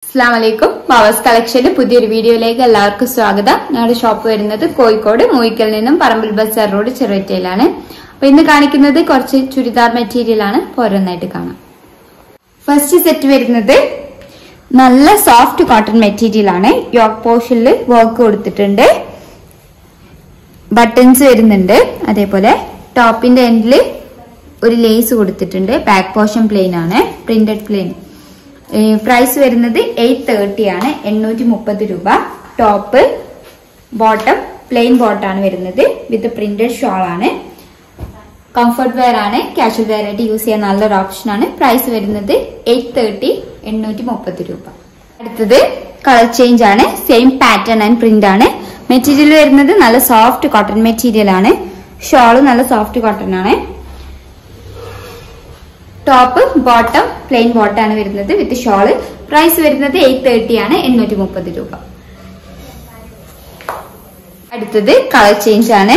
Assalamualaikum. Baba's collection പുതിയൊരു വീഡിയോയിലേക്ക് എല്ലാവർക്കും സ്വാഗതം. ഞങ്ങളുടെ ഷോപ്പ് വരുന്നത് കോഴിക്കോട് മൂയിക്കൽ നിന്നും പറമ്പിൽ ബസാർ റോഡ് ചെറുവറ്റയിലാണ്. അപ്പോൾ ഇന്ന് കാണിക്കുന്നത് കുറച്ച് ചുരിദാർ മെറ്റീരിയൽ ആണ്. ഓരോന്നായിട്ട് കാണാം. ഫസ്റ്റ് സെറ്റ് വരുന്നത് നല്ല സോഫ്റ്റ് കോട്ടൺ മെറ്റീരിയൽ ആണ്. യോക്ക് പോർഷനിൽ വർക്ക് കൊടുത്തിട്ടുണ്ട്. ബട്ടൺസ് വരുന്നുണ്ട്. അതേപോലെ ടോപ്പിന്റെ എൻഡിൽ ഒരു ലേസ് കൊടുത്തിട്ടുണ്ട്. ബാക്ക് പോർഷൻ പ്ലെയിൻ ആണ്, പ്രിന്റഡ് പ്ലെയിൻ. പ്രൈസ് വരുന്നത് 830 ആണ്, 830 രൂപ. ടോപ്പ് ബോട്ടം പ്ലെയിൻ ബോട്ടാണ് വരുന്നത് വിത്ത് പ്രിന്റഡ് ഷോൾ ആണ്. കംഫർട്ട് വെയർ ആണ്, കാഷ്വൽ വെയർ ആയിട്ട് യൂസ് ചെയ്യാൻ നല്ലൊരു ഓപ്ഷൻ ആണ്. പ്രൈസ് വരുന്നത് 830, 830 രൂപ. അടുത്തത് കളർ ചേഞ്ച് ആണ്. സെയിം പാറ്റേൺ ആൻഡ് പ്രിന്റ് ആണ്. മെറ്റീരിയൽ വരുന്നത് നല്ല സോഫ്റ്റ് കോട്ടൺ മെറ്റീരിയൽ ആണ്. ഷോള് നല്ല സോഫ്റ്റ് കോട്ടൺ ആണ്. ടോപ്പ് ബോട്ടം പ്ലെയിൻ ബോട്ടാണ് വരുന്നത് വിത്ത് ഷോള്. പ്രൈസ് വരുന്നത് 830 ആണ്, 830 രൂപ. അടുത്തത് കളർ ചേഞ്ച് ആണ്.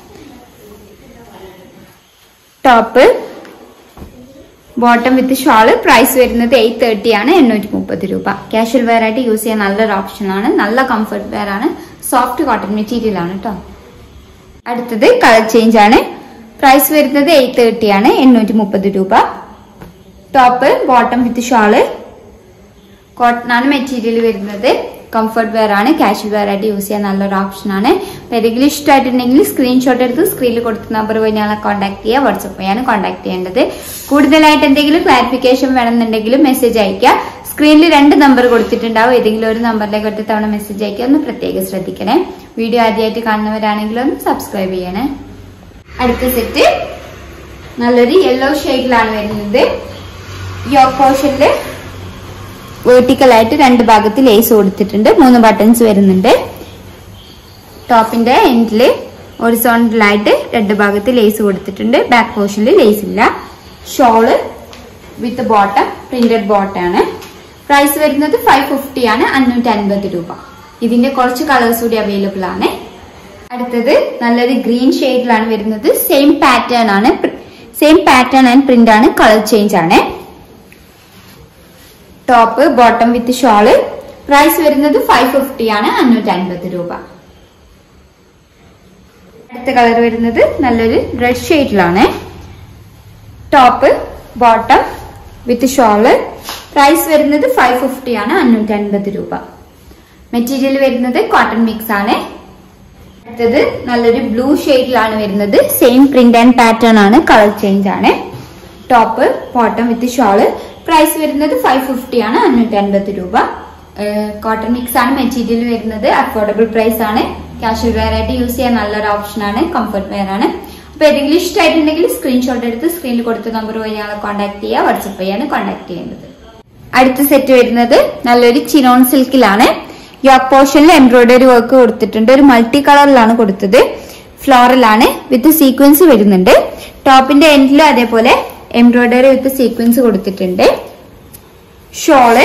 Top bottom with shawl. Price വരുന്നത് 830 ആണ്, 830 രൂപ. കാഷ്വൽ വെയർ ആയിട്ട് യൂസ് ചെയ്യാൻ നല്ലൊരു ഓപ്ഷൻ ആണ്. നല്ല കംഫർട്ട് വെയർ ആണ്. സോഫ്റ്റ് കോട്ടൺ മെറ്റീരിയൽ ആണ് കേട്ടോ. അടുത്തത് കളർ ചേഞ്ച് ആണ്. പ്രൈസ് വരുന്നത് 830 ആണ്, 830 രൂപ. Top bottom with shawl. Cotton ആണ് മെറ്റീരിയൽ വരുന്നത്. കംഫർട്ട് വെയർ ആണ്. കാഷ്വൽ വെയർ ആയിട്ട് യൂസ് ചെയ്യാൻ നല്ലൊരു ഓപ്ഷൻ ആണ്. ഏതെങ്കിലും ഇഷ്ടമായിട്ടുണ്ടെങ്കിൽ സ്ക്രീൻഷോട്ട് എടുത്ത് സ്ക്രീനിൽ കൊടുത്ത നമ്പർ വഴി ഞങ്ങളെ കോൺടാക്ട് ചെയ്യുക. വാട്സപ്പ് വഴിയാണ് കോൺടാക്ട് ചെയ്യേണ്ടത്. കൂടുതലായിട്ട് എന്തെങ്കിലും ക്ലാരിഫിക്കേഷൻ വേണമെന്നുണ്ടെങ്കിലും മെസ്സേജ് അയക്കുക. സ്ക്രീനിൽ 2 നമ്പർ കൊടുത്തിട്ടുണ്ടാവും. ഏതെങ്കിലും ഒരു നമ്പറിലേക്ക് ഒറ്റ തവണ മെസ്സേജ് അയക്കുക. ഒന്ന് പ്രത്യേകം ശ്രദ്ധിക്കണേ. വീഡിയോ ആദ്യമായിട്ട് കാണുന്നവരാണെങ്കിൽ ഒന്ന് സബ്സ്ക്രൈബ് ചെയ്യണേ. അടുത്ത സെറ്റ് നല്ലൊരു യെല്ലോ ഷെയ്ഡിലാണ് വരുന്നത്. യോക്ക് പോർഷനില് വെർട്ടിക്കൽ ആയിട്ട് 2 ഭാഗത്ത് ലേസ് കൊടുത്തിട്ടുണ്ട്. 3 ബട്ടൺസ് വരുന്നുണ്ട്. ടോപ്പിന്റെ എൻഡില് ഹൊറിസോണ്ടൽ ആയിട്ട് 2 ഭാഗത്ത് ലേസ് കൊടുത്തിട്ടുണ്ട്. ബാക്ക് പോർഷനിൽ ലേസ് ഇല്ല. ഷോള് വിത്ത് ബോട്ടം പ്രിന്റഡ് ബോട്ടാണ്. പ്രൈസ് വരുന്നത് 550 ആണ്, 550 രൂപ. ഇതിന്റെ കുറച്ച് കളേഴ്സ് കൂടി അവൈലബിൾ ആണ്. അടുത്തത് നല്ലൊരു ഗ്രീൻ ഷെയ്ഡിലാണ് വരുന്നത്. സെയിം പാറ്റേൺ ആണ്, സെയിം പാറ്റേൺ ആൻഡ് പ്രിന്റ് ആണ്. കളർ ചേഞ്ച് ആണ്. Top bottom with shawl. Price വരുന്നത് 550 ആണ്, 550 രൂപ. അടുത്ത കളർ വരുന്നത് നല്ലൊരു റെഡ് ഷെയ്ഡിലാണ്. Top bottom with shawl. Price വരുന്നത് 550 ആണ്, 550 രൂപ. മെറ്റീരിയൽ വരുന്നത് കോട്ടൺ മിക്സ് ആണ്. അടുത്തത് നല്ലൊരു ബ്ലൂ ഷെയ്ഡിലാണ് വരുന്നത്. സെയിം പ്രിന്റ് ആൻഡ് പാറ്റേൺ ആണ്. കളർ ചേഞ്ച് ആണ്. Top bottom with shawl. Price വരുന്നത് 550 ആണ്, 550 രൂപ. കോട്ടൺ മിക്സ് ആണ് മെറ്റീരിയൽ വരുന്നത്. അഫോർഡബിൾ പ്രൈസ് ആണ്. കാഷ്വൽ വെയർ ആയിട്ട് യൂസ് ചെയ്യാൻ നല്ലൊരു ഓപ്ഷൻ ആണ്. കംഫർട്ട് വെയർ ആണ്. അപ്പൊ ഏതെങ്കിലും ഇഷ്ടമായിട്ടുണ്ടെങ്കിൽ സ്ക്രീൻഷോട്ട് എടുത്ത് സ്ക്രീനിൽ കൊടുത്ത നമ്പർ വഴി ഞങ്ങളെ കോൺടാക്ട് ചെയ്യുക. വാട്സപ്പ് വഴിയാണ് കോൺടാക്ട് ചെയ്യേണ്ടത്. അടുത്ത സെറ്റ് വരുന്നത് നല്ലൊരു ചിനോൺ സിൽക്കിലാണ്. യോക്ക് പോർഷനിൽ എംബ്രോയിഡറി വർക്ക് കൊടുത്തിട്ടുണ്ട്. ഒരു മൾട്ടി കളറിലാണ് കൊടുത്തത്. ഫ്ലോറൽ ആണ് വിത്ത് സീക്വൻസ് വരുന്നുണ്ട്. ടോപ്പിന്റെ എൻഡിലും അതേപോലെ എംബ്രോയിഡറി വിത്ത് സീക്വൻസ് കൊടുത്തിട്ടുണ്ട്. Shawl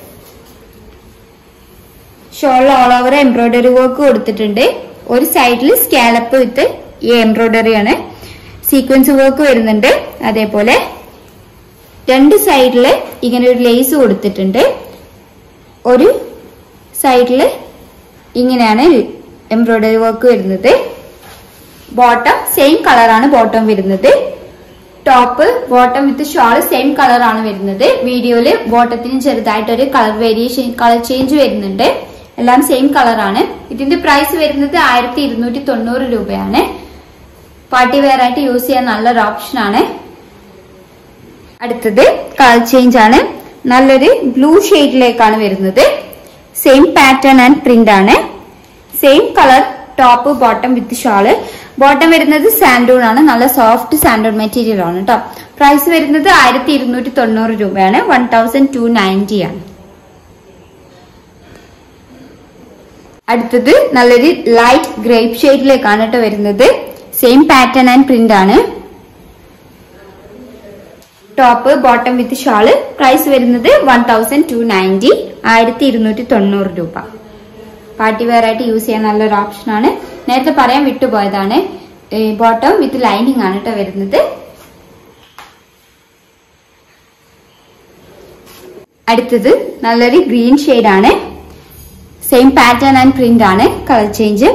all over embroidery work കൊടുത്തിട്ടുണ്ട്. ഒരു സൈഡിൽ സ്കാലപ്പ് വിത്ത് ഈ എംബ്രോയിഡറി ആണ്. സീക്വൻസ് വർക്ക് വരുന്നുണ്ട്. അതേപോലെ 2 സൈഡില് ഇങ്ങനെ ഒരു ലേസ് കൊടുത്തിട്ടുണ്ട്. ഒരു സൈഡില് ഇങ്ങനെയാണ് എംബ്രോയിഡറി വർക്ക് വരുന്നത്. ബോട്ടം സെയിം കളറാണ് ബോട്ടം വരുന്നത്. Top bottom with shawl same കളറാണ് വരുന്നത്. വീഡിയോയില് ബോട്ടത്തിന് ചെറുതായിട്ടൊരു കളർ വേരിയേഷൻ, കളർ ചേഞ്ച് വരുന്നുണ്ട്. എല്ലാം സെയിം കളറാണ്. ഇതിന്റെ പ്രൈസ് വരുന്നത് 1290 രൂപയാണ്. പാർട്ടി വെയർ ആയിട്ട് യൂസ് ചെയ്യാൻ നല്ലൊരു ഓപ്ഷൻ ആണ്. അടുത്തത് കളർ ചേഞ്ച് ആണ്. നല്ലൊരു ബ്ലൂ ഷെയ്ഡിലേക്കാണ് വരുന്നത്. സെയിം പാറ്റേൺ ആൻഡ് പ്രിന്റ് ആണ്. Same colour top bottom with shawl. Bottom വരുന്നത് സാൻഡൂൺ ആണ്. നല്ല സോഫ്റ്റ് സാൻഡൂൺ മെറ്റീരിയൽ ആണ് കേട്ടോ. പ്രൈസ് വരുന്നത് 1290 രൂപയാണ്, 1290 ആണ്. അടുത്തത് നല്ലൊരു ലൈറ്റ് ഗ്രേപ്പ് ഷെയ്ഡിലേക്കാണ് കേട്ടോ വരുന്നത്. സെയിം പാറ്റേൺ ആൻഡ് പ്രിന്റ് ആണ്. Top bottom with shawl. Price വരുന്നത് 1290, 1290 രൂപ. പാർട്ടി വെയർ ആയിട്ട് യൂസ് ചെയ്യാൻ നല്ലൊരു ഓപ്ഷൻ ആണ്. നേരത്തെ പറയാൻ വിട്ടുപോയതാണ്. ബോട്ടം വിത്ത് ലൈനിങ് ആണ് കേട്ടോ വരുന്നത്. അടുത്തത് നല്ലൊരു ഗ്രീൻ ഷെയ്ഡ് ആണ്. സെയിം പാറ്റേൺ ആൻഡ് പ്രിന്റ് ആണ്. Colour change.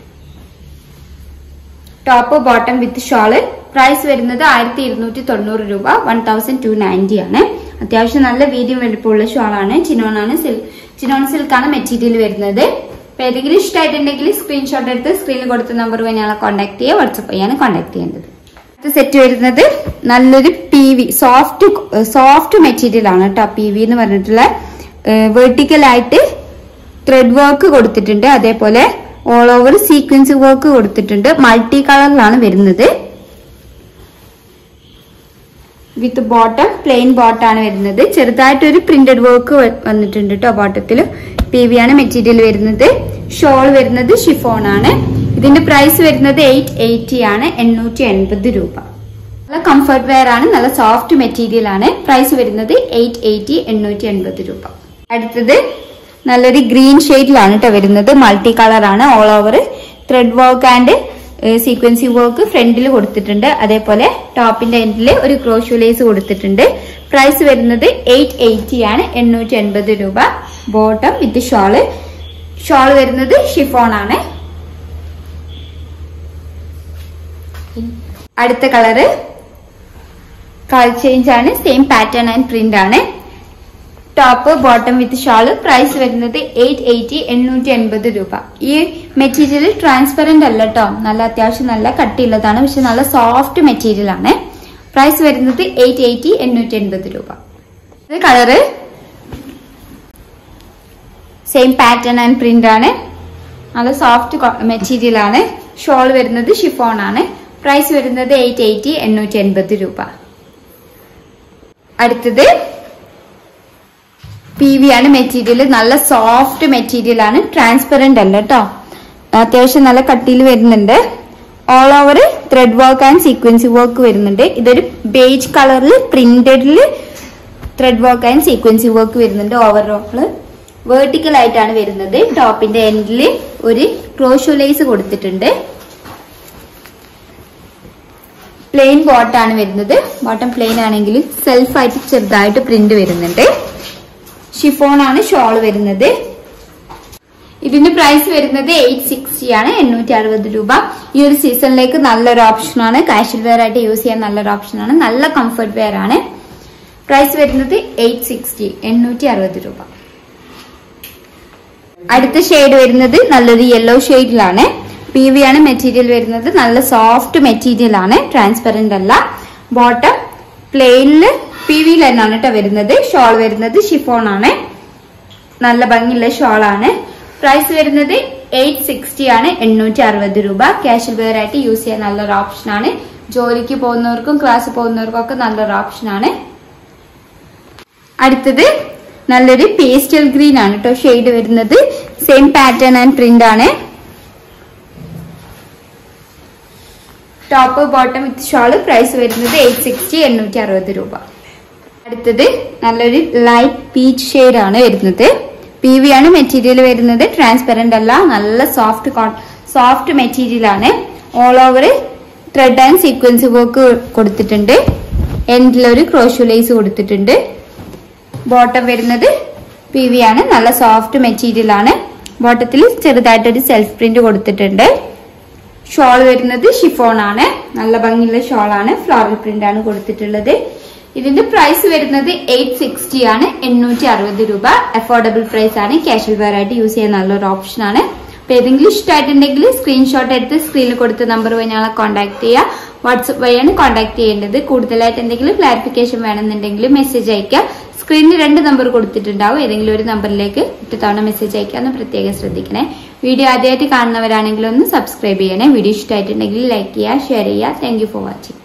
Top bottom with shawl. Price വരുന്നത് 1290 രൂപ. 1290 ആണ്. അത്യാവശ്യം നല്ല വീതിയും വലുപ്പമുള്ള ഷോളാണ്. ചിനോൺ സിൽക്കാണ് മെറ്റീരിയൽ വരുന്നത്. അപ്പൊ ഏതെങ്കിലും ഇഷ്ടമായിട്ടുണ്ടെങ്കിൽ സ്ക്രീൻഷോട്ട് എടുത്ത് സ്ക്രീനിൽ കൊടുത്ത നമ്പർ വഴി ഞങ്ങളെ കോൺടാക്ട് ചെയ്യുക. വാട്സപ്പ് ചെയ്യാൻ കോൺടാക്ട് ചെയ്യേണ്ടത്. അടുത്ത സെറ്റ് വരുന്നത് നല്ലൊരു PV സോഫ്റ്റ് മെറ്റീരിയൽ ആണ് കേട്ടോ. PV എന്ന് പറഞ്ഞിട്ടുള്ള വെർട്ടിക്കൽ ആയിട്ട് ത്രെഡ് വർക്ക് കൊടുത്തിട്ടുണ്ട്. അതേപോലെ ഓൾ ഓവർ സീക്വൻസ് വർക്ക് കൊടുത്തിട്ടുണ്ട്. മൾട്ടി കളറിലാണ് വരുന്നത്. വിത്ത് ബോട്ടം പ്ലെയിൻ ബോട്ടാണ് വരുന്നത്. ചെറുതായിട്ടൊരു പ്രിന്റഡ് വർക്ക് വന്നിട്ടുണ്ട് കേട്ടോ. ബോട്ടത്തില് PV ആണ് മെറ്റീരിയൽ വരുന്നത്. ഷോൾ വരുന്നത് ഷിഫോൺ ആണ്. ഇതിന്റെ പ്രൈസ് വരുന്നത് 880 ആണ്. 880 രൂപ. നല്ല കംഫർട്ട് വെയർ ആണ്. നല്ല സോഫ്റ്റ് മെറ്റീരിയൽ ആണ്. പ്രൈസ് വരുന്നത് 880 880 രൂപ. അടുത്തത് നല്ലൊരു ഗ്രീൻ ഷെയ്ഡിലാണ് കേട്ടോ വരുന്നത്. മൾട്ടി കളർ ആണ്. All over thread work and sequence work ഫ്രണ്ടിൽ കൊടുത്തിട്ടുണ്ട്. അതേപോലെ ടോപ്പിന്റെ എൻഡിൽ ഒരു ക്രോഷോ ലേസ് കൊടുത്തിട്ടുണ്ട്. പ്രൈസ് വരുന്നത് 880 ആണ്. 880 രൂപ. ബോട്ടം വിത്ത് ഷോള് വരുന്നത് ഷിഫോൺ ആണ്. അടുത്ത കളറ് ചേഞ്ച് ആണ്. സെയിം പാറ്റേൺ ആൻഡ് പ്രിന്റ് ആണ്. Top bottom with shawl. Price വരുന്നത് 880 880 രൂപ. ഈ മെറ്റീരിയൽ ട്രാൻസ്പെറന്റ് അല്ല കേട്ടോ. നല്ല അത്യാവശ്യം നല്ല കട്ടിയുള്ളതാണ്. പക്ഷെ നല്ല സോഫ്റ്റ് മെറ്റീരിയൽ ആണ്. പ്രൈസ് വരുന്നത് 880 880 രൂപ. ഇത് colour same pattern and print ആണ്. നല്ല സോഫ്റ്റ് മെറ്റീരിയൽ ആണ്. ഷോൾ വരുന്നത് ഷിഫോൺ ആണ്. പ്രൈസ് വരുന്നത് 880 880 രൂപ. അടുത്തത് PV ആണ് മെറ്റീരിയൽ. നല്ല സോഫ്റ്റ് മെറ്റീരിയൽ ആണ്. ട്രാൻസ്പെറന്റ് അല്ല കേട്ടോ. അത്യാവശ്യം നല്ല കട്ടിയിൽ വരുന്നുണ്ട്. All over thread work and sequence work വരുന്നുണ്ട്. ഇതൊരു ബേജ് കളറിൽ പ്രിന്റഡിൽ thread work and sequence work വരുന്നുണ്ട്. ഓവറോള് വെർട്ടിക്കൽ ആയിട്ടാണ് വരുന്നത്. ടോപ്പിന്റെ എൻഡിൽ ഒരു ക്രോഷോ ലേസ് കൊടുത്തിട്ടുണ്ട്. പ്ലെയിൻ ബോട്ടാണ് വരുന്നത്. ബോട്ടം പ്ലെയിൻ ആണെങ്കിൽ സെൽഫ് ആയിട്ട് ചെറുതായിട്ട് പ്രിന്റ് വരുന്നുണ്ട്. ഷിഫോൺ ആണ് ഷോൾ വരുന്നത്. ഇതിന്റെ പ്രൈസ് വരുന്നത് 860 ആണ്. 860 രൂപ. ഈ ഒരു സീസണിലേക്ക് നല്ലൊരു ഓപ്ഷനാണ്. കാഷ്വൽ വെയർ ആയിട്ട് യൂസ് ചെയ്യാൻ നല്ലൊരു ഓപ്ഷനാണ്. നല്ല കംഫർട്ട് വെയർ ആണ്. പ്രൈസ് വരുന്നത് 860 860 രൂപ. അടുത്ത ഷെയ്ഡ് വരുന്നത് നല്ലൊരു യെല്ലോ ഷെയ്ഡിലാണ്. PV ആണ് മെറ്റീരിയൽ വരുന്നത്. നല്ല സോഫ്റ്റ് മെറ്റീരിയൽ ആണ്. ട്രാൻസ്പെറന്റ് അല്ല. ബോട്ടം പ്ലെയിനില് PV തന്നെയാണ് കേട്ടോ വരുന്നത്. ഷോൾ വരുന്നത് ഷിഫോൺ ആണ്. നല്ല ഭംഗിയുള്ള ഷോൾ ആണ്. പ്രൈസ് വരുന്നത് 860 ആണ്. 860 രൂപ. കാഷ്വൽ വെയർ ആയിട്ട് യൂസ് ചെയ്യാൻ നല്ലൊരു ഓപ്ഷൻ ആണ്. ജോലിക്ക് പോകുന്നവർക്കും ക്ലാസ് പോകുന്നവർക്കും ഒക്കെ നല്ലൊരു ഓപ്ഷൻ ആണ്. അടുത്തത് നല്ലൊരു പേസ്റ്റൽ ഗ്രീൻ ആണ് കേട്ടോ ഷെയ്ഡ് വരുന്നത്. സെയിം പാറ്റേൺ ആൻഡ് പ്രിന്റ് ആണ്. Top bottom with shawl. Price വരുന്നത് 860 860 രൂപ. അടുത്തത് നല്ലൊരു ലൈറ്റ് പീച്ച് ഷെയ്ഡ് ആണ് വരുന്നത്. PV ആണ് മെറ്റീരിയൽ വരുന്നത്. ട്രാൻസ്പെറന്റ് അല്ല. നല്ല സോഫ്റ്റ് മെറ്റീരിയൽ ആണ്. All over thread and sequence work കൊടുത്തിട്ടുണ്ട്. എൻഡിൽ ഒരു ക്രോഷോ ലേസ് കൊടുത്തിട്ടുണ്ട്. ബോട്ടം വരുന്നത് PV ആണ്. നല്ല സോഫ്റ്റ് മെറ്റീരിയൽ ആണ്. ബോട്ടത്തിൽ ചെറുതായിട്ടൊരു സെൽഫ് പ്രിന്റ് കൊടുത്തിട്ടുണ്ട്. ഷോൾ വരുന്നത് ഷിഫോൺ ആണ്. നല്ല ഭംഗിയുള്ള ഷോൾ ആണ്. ഫ്ലോറൽ പ്രിന്റ് ആണ് കൊടുത്തിട്ടുള്ളത്. ഇതിന്റെ പ്രൈസ് വരുന്നത് 860 ആണ്. 860 രൂപ. അഫോർഡബിൾ പ്രൈസ് ആണ്. കാഷ്വൽ വെയർ ആയിട്ട് യൂസ് ചെയ്യാൻ നല്ലൊരു ഓപ്ഷൻ ആണ്. അപ്പൊ ഏതെങ്കിലും ഇഷ്ടമായിട്ടുണ്ടെങ്കിൽ സ്ക്രീൻഷോട്ട് എടുത്ത് സ്ക്രീനിൽ കൊടുത്ത നമ്പർ വഴി ഞങ്ങളെ കോൺടാക്ട് ചെയ്യുക. വാട്സപ്പ് വഴിയാണ് കോൺടാക്ട് ചെയ്യേണ്ടത്. കൂടുതലായിട്ട് എന്തെങ്കിലും ക്ലാരിഫിക്കേഷൻ വേണമെന്നുണ്ടെങ്കിൽ മെസ്സേജ് അയക്കുക. സ്ക്രീനിൽ 2 നമ്പർ കൊടുത്തിട്ടുണ്ടാവും. ഏതെങ്കിലും ഒരു നമ്പറിലേക്ക് 8 തവണ മെസ്സേജ് അയക്കാന്ന് പ്രത്യേകം ശ്രദ്ധിക്കണേ. വീഡിയോ ആദ്യമായിട്ട് കാണുന്നവരാണെങ്കിൽ ഒന്ന് സബ്സ്ക്രൈബ് ചെയ്യണേ. വീഡിയോ ഇഷ്ടമായിട്ടുണ്ടെങ്കിൽ ലൈക്ക് ചെയ്യുക, ഷെയർ ചെയ്യുക. Thank you for watching.